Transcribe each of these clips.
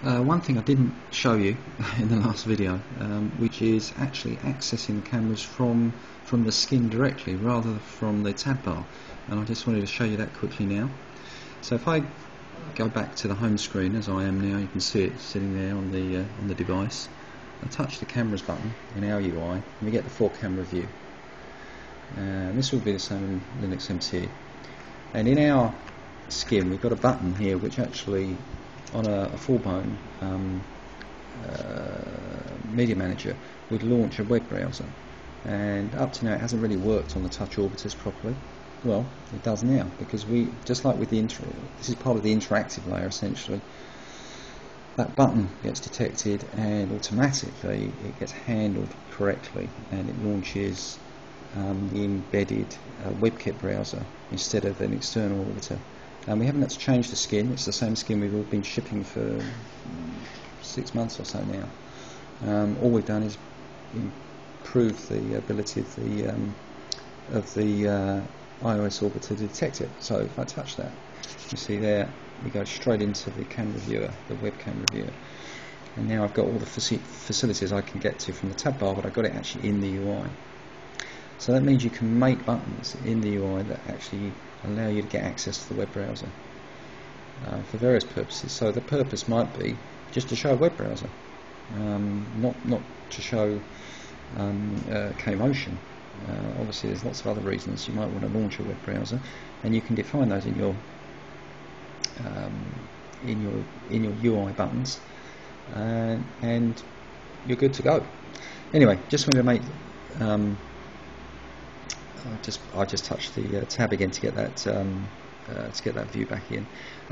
One thing I didn't show you in the last video, which is actually accessing the cameras from the skin directly rather than from the tab bar, and I just wanted to show you that quickly now. So if I go back to the home screen as I am now, you can see it sitting there on the device. I touch the cameras button in our UI and we get the 4-camera view. And this will be the same in Linux MT. And in our skin we've got a button here which actually on a full-blown media manager would launch a web browser, and up to now it hasn't really worked on the touch orbiters properly. Well, it does now, because we, just like with the this is part of the interactive layer essentially, that button gets detected and automatically it gets handled correctly and it launches the embedded WebKit browser instead of an external orbiter. And we haven't had to change the skin. It's the same skin we've all been shipping for 6 months or so now. All we've done is improve the ability of the iOS orbiter to detect it. So if I touch that, you see there we go straight into the camera viewer, the web camera viewer, and now I've got all the facilities I can get to from the tab bar, but I've got it actually in the UI. So that means you can make buttons in the UI that actually allow you to get access to the web browser for various purposes. So the purpose might be just to show a web browser, not to show K-motion. Obviously there's lots of other reasons you might want to launch a web browser, and you can define those in your UI buttons, and you're good to go. Anyway, just wanted to make I just touched the tab again to get that view back in.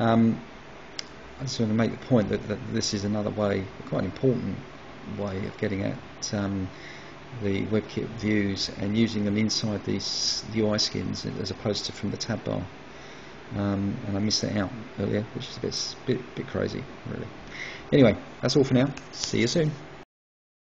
I just want to make the point that this is another way, quite an important way of getting at the WebKit views and using them inside these UI skins as opposed to from the tab bar. And I missed that out earlier, which is a bit crazy, really. Anyway, that's all for now. See you soon.